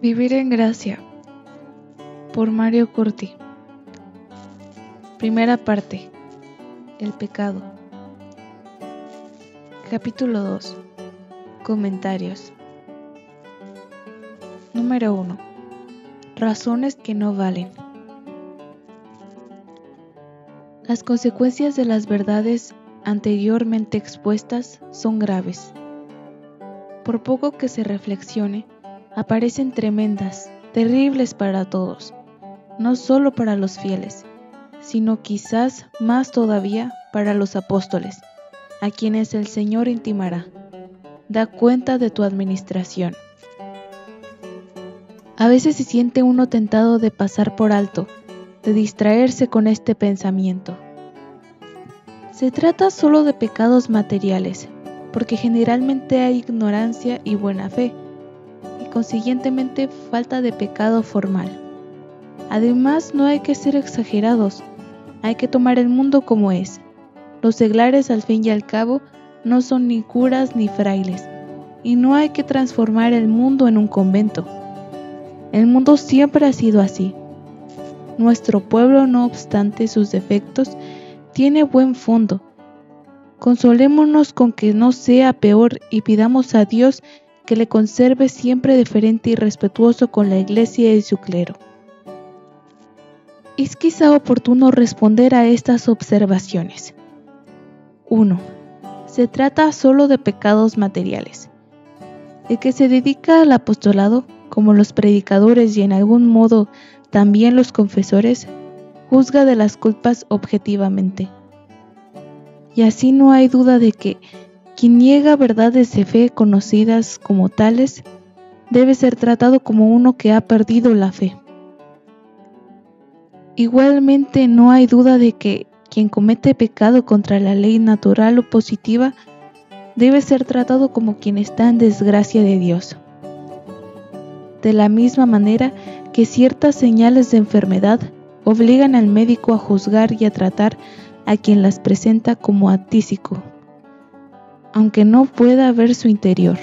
Vivir en gracia, por Mario Curti. Primera parte. El pecado. Capítulo 2. Comentarios. Número 1. Razones que no valen. Las consecuencias de las verdades anteriormente expuestas son graves. Por poco que se reflexione, aparecen tremendas, terribles para todos, no solo para los fieles, sino quizás más todavía para los apóstoles, a quienes el Señor intimará: da cuenta de tu administración. A veces se siente uno tentado de pasar por alto, de distraerse con este pensamiento. Se trata solo de pecados materiales, porque generalmente hay ignorancia y buena fe, y consiguientemente falta de pecado formal. Además, no hay que ser exagerados, hay que tomar el mundo como es. Los seglares, al fin y al cabo, no son ni curas ni frailes, y no hay que transformar el mundo en un convento. El mundo siempre ha sido así. Nuestro pueblo, no obstante sus defectos, tiene buen fondo. Consolémonos con que no sea peor y pidamos a Dios que le conserve siempre deferente y respetuoso con la Iglesia y su clero. Es quizá oportuno responder a estas observaciones. 1. Se trata solo de pecados materiales. El que se dedica al apostolado, como los predicadores y en algún modo también los confesores, juzga de las culpas objetivamente. Y así no hay duda de que quien niega verdades de fe conocidas como tales, debe ser tratado como uno que ha perdido la fe. Igualmente no hay duda de que quien comete pecado contra la ley natural o positiva, debe ser tratado como quien está en desgracia de Dios. De la misma manera que ciertas señales de enfermedad obligan al médico a juzgar y a tratar a quien las presenta como atísico, aunque no pueda ver su interior.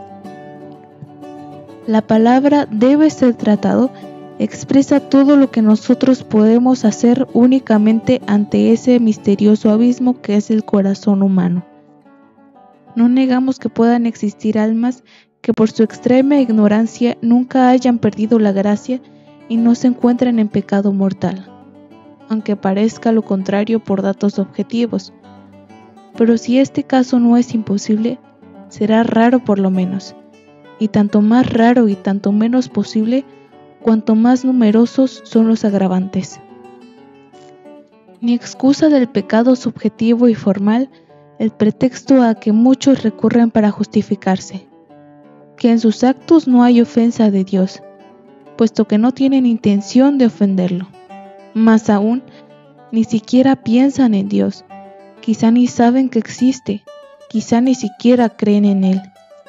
La palabra debe ser tratado expresa todo lo que nosotros podemos hacer únicamente ante ese misterioso abismo que es el corazón humano. No negamos que puedan existir almas que por su extrema ignorancia nunca hayan perdido la gracia y no se encuentren en pecado mortal, aunque parezca lo contrario por datos objetivos. Pero si este caso no es imposible, será raro por lo menos, y tanto más raro y tanto menos posible, cuanto más numerosos son los agravantes. Ni excusa del pecado subjetivo y formal el pretexto a que muchos recurren para justificarse, que en sus actos no hay ofensa de Dios, puesto que no tienen intención de ofenderlo. Más aún, ni siquiera piensan en Dios, quizá ni saben que existe, quizá ni siquiera creen en Él.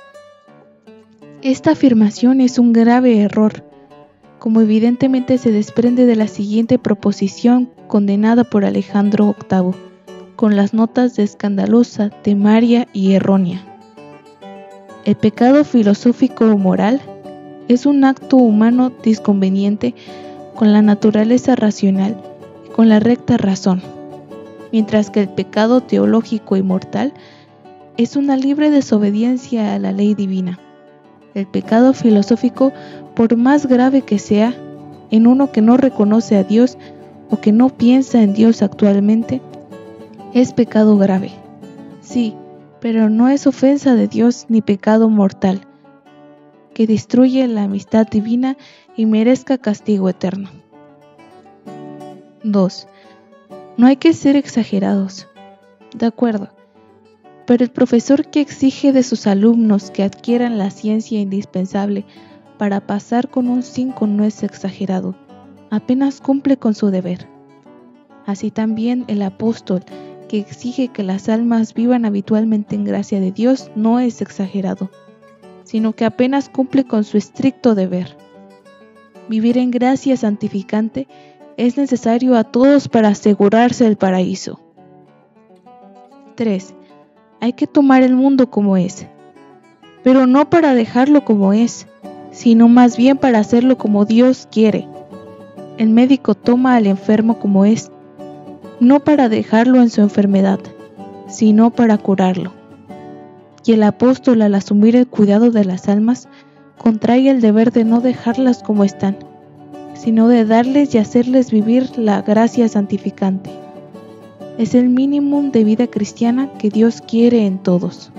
Esta afirmación es un grave error, como evidentemente se desprende de la siguiente proposición condenada por Alejandro VIII, con las notas de escandalosa, temaria y errónea. El pecado filosófico o moral es un acto humano disconveniente con la naturaleza racional y con la recta razón, mientras que el pecado teológico y mortal es una libre desobediencia a la ley divina. El pecado filosófico, por más grave que sea, en uno que no reconoce a Dios o que no piensa en Dios actualmente, es pecado grave. Sí, pero no es ofensa de Dios ni pecado mortal, que destruye la amistad divina y merezca castigo eterno. 2. No hay que ser exagerados. De acuerdo. Pero el profesor que exige de sus alumnos que adquieran la ciencia indispensable para pasar con un 5 no es exagerado, apenas cumple con su deber. Así también el apóstol que exige que las almas vivan habitualmente en gracia de Dios no es exagerado, sino que apenas cumple con su estricto deber. Vivir en gracia santificante es necesario a todos para asegurarse el paraíso. 3. Hay que tomar el mundo como es, pero no para dejarlo como es, sino más bien para hacerlo como Dios quiere. El médico toma al enfermo como es, no para dejarlo en su enfermedad, sino para curarlo. Y el apóstol, al asumir el cuidado de las almas, contrae el deber de no dejarlas como están, sino de darles y hacerles vivir la gracia santificante. Es el mínimo de vida cristiana que Dios quiere en todos.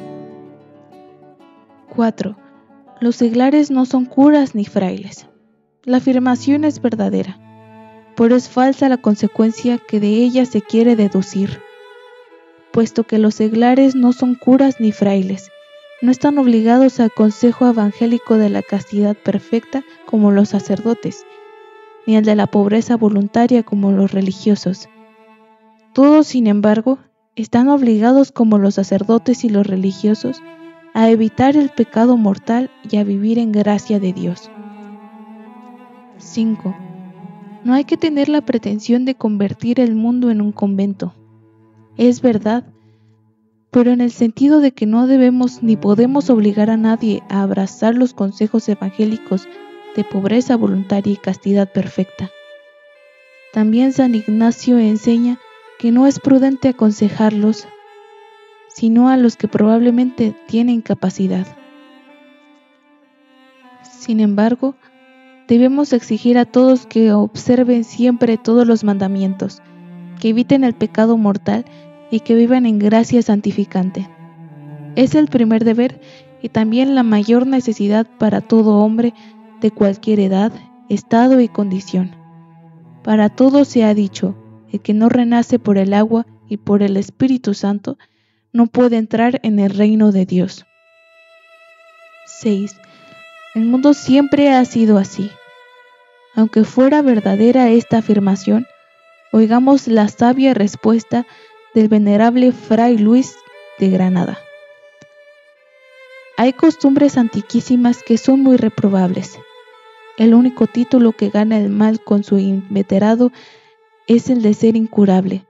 4. Los seglares no son curas ni frailes. La afirmación es verdadera, pero es falsa la consecuencia que de ella se quiere deducir, puesto que los seglares no son curas ni frailes, no están obligados al consejo evangélico de la castidad perfecta como los sacerdotes, ni al de la pobreza voluntaria como los religiosos. Todos, sin embargo, están obligados como los sacerdotes y los religiosos a evitar el pecado mortal y a vivir en gracia de Dios. 5. No hay que tener la pretensión de convertir el mundo en un convento. Es verdad, pero en el sentido de que no debemos ni podemos obligar a nadie a abrazar los consejos evangélicos de pobreza voluntaria y castidad perfecta. También San Ignacio enseña que no es prudente aconsejarlos, sino a los que probablemente tienen capacidad. Sin embargo, debemos exigir a todos que observen siempre todos los mandamientos, que eviten el pecado mortal y que vivan en gracia santificante. Es el primer deber y también la mayor necesidad para todo hombre de cualquier edad, estado y condición. Para todos se ha dicho, el que no renace por el agua y por el Espíritu Santo no puede entrar en el reino de Dios. 6. El mundo siempre ha sido así. Aunque fuera verdadera esta afirmación, oigamos la sabia respuesta del venerable Fray Luis de Granada. Hay costumbres antiquísimas que son muy reprobables. El único título que gana el mal con su inveterado es el de ser incurable.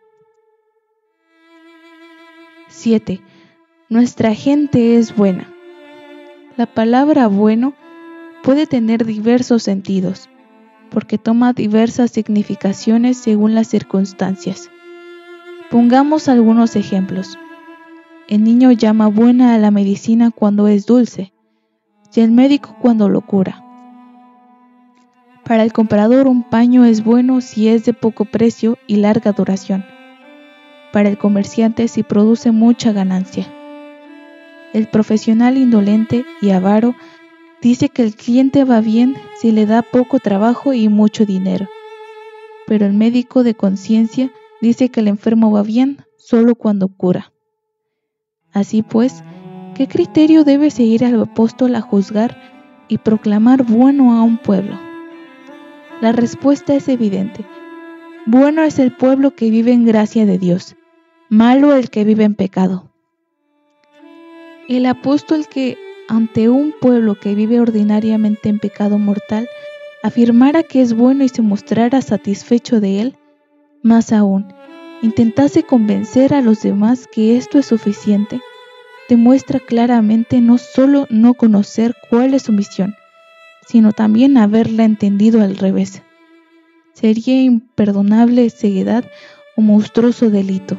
7. Nuestra gente es buena. La palabra bueno puede tener diversos sentidos, porque toma diversas significaciones según las circunstancias. Pongamos algunos ejemplos. El niño llama buena a la medicina cuando es dulce, y el médico cuando lo cura. Para el comprador un paño es bueno si es de poco precio y larga duración. Para el comerciante si produce mucha ganancia. El profesional indolente y avaro dice que el cliente va bien si le da poco trabajo y mucho dinero. Pero el médico de conciencia dice que el enfermo va bien solo cuando cura. Así pues, ¿qué criterio debe seguir el apóstol a juzgar y proclamar bueno a un pueblo? La respuesta es evidente. Bueno es el pueblo que vive en gracia de Dios, malo el que vive en pecado. El apóstol que, ante un pueblo que vive ordinariamente en pecado mortal, afirmara que es bueno y se mostrara satisfecho de él, más aún, intentase convencer a los demás que esto es suficiente, demuestra claramente no solo no conocer cuál es su misión, sino también haberla entendido al revés. Sería imperdonable ceguedad o monstruoso delito.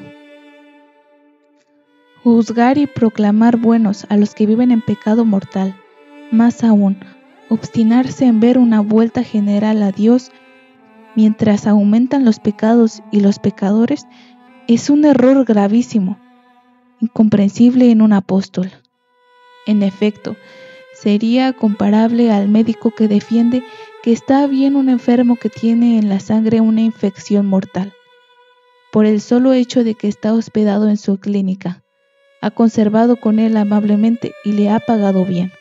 Juzgar y proclamar buenos a los que viven en pecado mortal, más aún, obstinarse en ver una vuelta general a Dios mientras aumentan los pecados y los pecadores, es un error gravísimo, incomprensible en un apóstol. En efecto, sería comparable al médico que defiende que está bien un enfermo que tiene en la sangre una infección mortal, por el solo hecho de que está hospedado en su clínica, ha conservado con él amablemente y le ha pagado bien.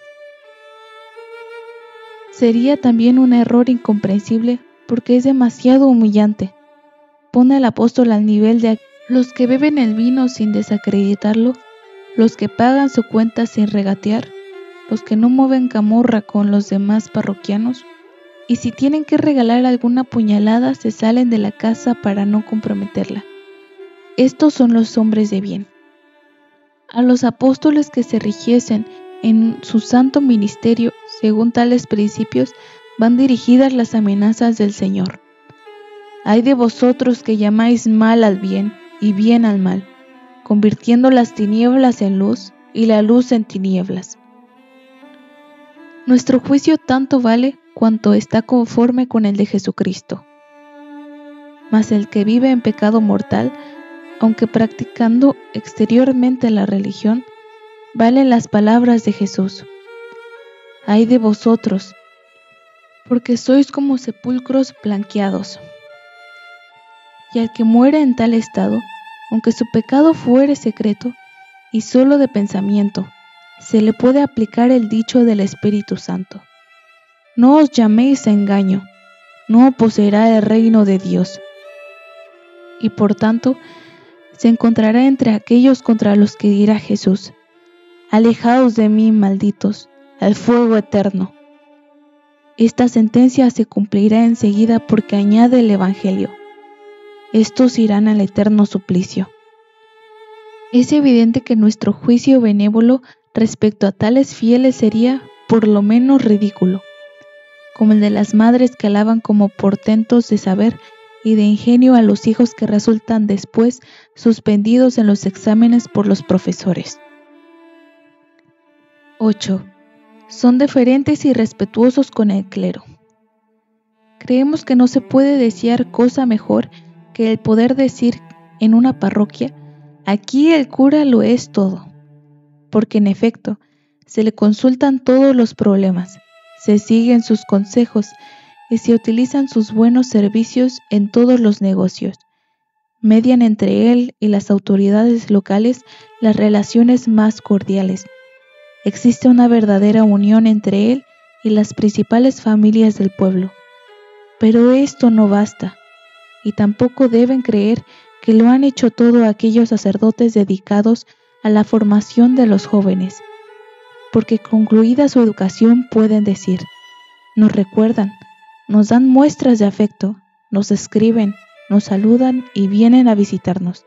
Sería también un error incomprensible porque es demasiado humillante. Pone al apóstol al nivel de los que beben el vino sin desacreditarlo, los que pagan su cuenta sin regatear, los que no mueven camorra con los demás parroquianos, y si tienen que regalar alguna puñalada se salen de la casa para no comprometerla. Estos son los hombres de bien. A los apóstoles que se rigiesen En su santo ministerio, según tales principios, van dirigidas las amenazas del Señor. Ay de vosotros que llamáis mal al bien y bien al mal, convirtiendo las tinieblas en luz y la luz en tinieblas. Nuestro juicio tanto vale cuanto está conforme con el de Jesucristo. Mas el que vive en pecado mortal, aunque practicando exteriormente la religión, valen las palabras de Jesús. Ay de vosotros, porque sois como sepulcros blanqueados. Y al que muere en tal estado, aunque su pecado fuere secreto y solo de pensamiento, se le puede aplicar el dicho del Espíritu Santo: no os llaméis a engaño, no poseerá el reino de Dios. Y por tanto, se encontrará entre aquellos contra los que dirá Jesús: alejaos de mí, malditos, al fuego eterno. Esta sentencia se cumplirá enseguida porque añade el Evangelio: estos irán al eterno suplicio. Es evidente que nuestro juicio benévolo respecto a tales fieles sería, por lo menos, ridículo, como el de las madres que alaban como portentos de saber y de ingenio a los hijos que resultan después suspendidos en los exámenes por los profesores. 8. Son deferentes y respetuosos con el clero. Creemos que no se puede desear cosa mejor que el poder decir en una parroquia: aquí el cura lo es todo, porque en efecto se le consultan todos los problemas, se siguen sus consejos y se utilizan sus buenos servicios en todos los negocios. Median entre él y las autoridades locales las relaciones más cordiales. Existe una verdadera unión entre él y las principales familias del pueblo. Pero esto no basta, y tampoco deben creer que lo han hecho todo aquellos sacerdotes dedicados a la formación de los jóvenes, porque concluida su educación pueden decir: nos recuerdan, nos dan muestras de afecto, nos escriben, nos saludan y vienen a visitarnos.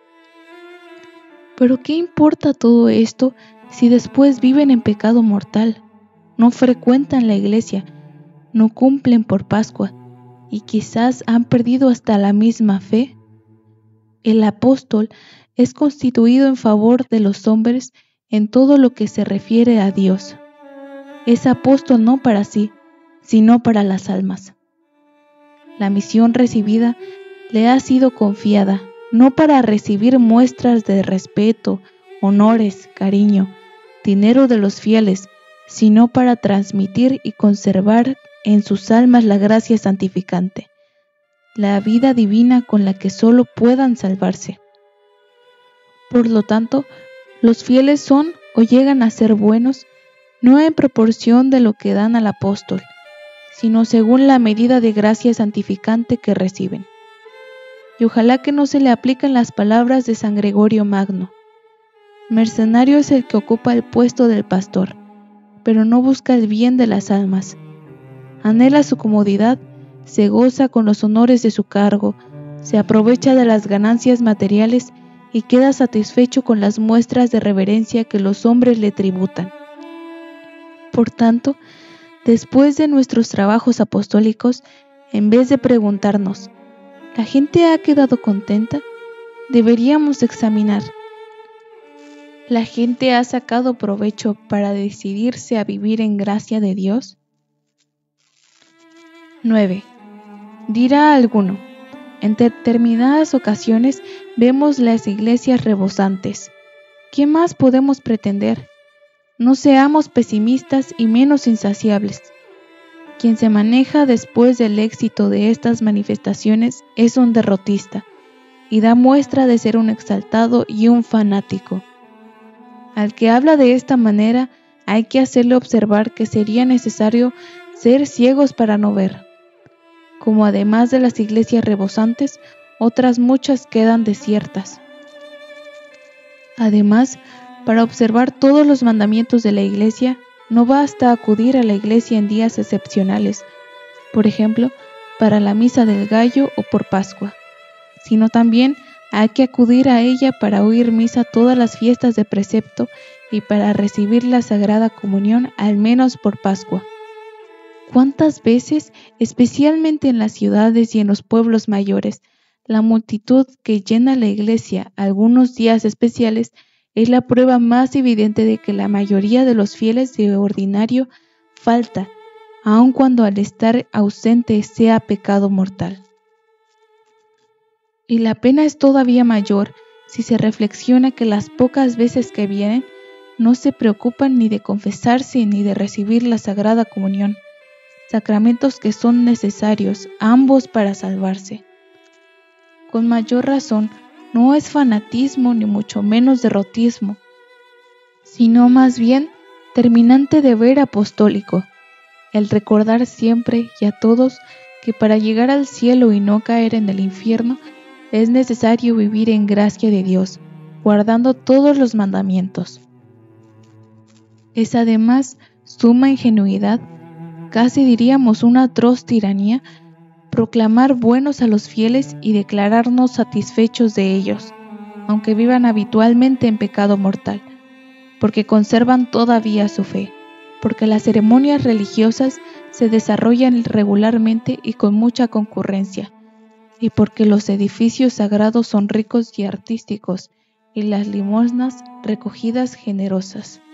Pero ¿qué importa todo esto si después viven en pecado mortal, no frecuentan la iglesia, no cumplen por Pascua y quizás han perdido hasta la misma fe? El apóstol es constituido en favor de los hombres en todo lo que se refiere a Dios. Es apóstol no para sí, sino para las almas. La misión recibida le ha sido confiada, no para recibir muestras de respeto, honores, cariño, dinero de los fieles, sino para transmitir y conservar en sus almas la gracia santificante, la vida divina con la que solo puedan salvarse. Por lo tanto, los fieles son o llegan a ser buenos, no en proporción de lo que dan al apóstol, sino según la medida de gracia santificante que reciben. Y ojalá que no se le apliquen las palabras de San Gregorio Magno: mercenario es el que ocupa el puesto del pastor, pero no busca el bien de las almas. Anhela su comodidad, se goza con los honores de su cargo, se aprovecha de las ganancias materiales y queda satisfecho con las muestras de reverencia que los hombres le tributan. Por tanto, después de nuestros trabajos apostólicos, en vez de preguntarnos: ¿la gente ha quedado contenta?, deberíamos examinar: ¿la gente ha sacado provecho para decidirse a vivir en gracia de Dios? 9. Dirá alguno: en determinadas ocasiones vemos las iglesias rebosantes. ¿Qué más podemos pretender? No seamos pesimistas y menos insaciables. Quien se maneja después del éxito de estas manifestaciones es un derrotista y da muestra de ser un exaltado y un fanático. Al que habla de esta manera hay que hacerle observar que sería necesario ser ciegos para no ver. Como además de las iglesias rebosantes, otras muchas quedan desiertas. Además, para observar todos los mandamientos de la iglesia, no basta acudir a la iglesia en días excepcionales, por ejemplo, para la misa del gallo o por Pascua, sino también hay que acudir a ella para oír misa todas las fiestas de precepto y para recibir la Sagrada Comunión al menos por Pascua. ¿Cuántas veces, especialmente en las ciudades y en los pueblos mayores, la multitud que llena la iglesia algunos días especiales es la prueba más evidente de que la mayoría de los fieles de ordinario falta, aun cuando al estar ausente sea pecado mortal? Y la pena es todavía mayor si se reflexiona que las pocas veces que vienen no se preocupan ni de confesarse ni de recibir la Sagrada Comunión, sacramentos que son necesarios ambos para salvarse. Con mayor razón, no es fanatismo ni mucho menos derrotismo, sino más bien terminante deber apostólico, el recordar siempre y a todos que para llegar al cielo y no caer en el infierno es necesario vivir en gracia de Dios, guardando todos los mandamientos. Es además suma ingenuidad, casi diríamos una atroz tiranía, proclamar buenos a los fieles y declararnos satisfechos de ellos, aunque vivan habitualmente en pecado mortal, porque conservan todavía su fe, porque las ceremonias religiosas se desarrollan regularmente y con mucha concurrencia, y porque los edificios sagrados son ricos y artísticos, y las limosnas recogidas generosas.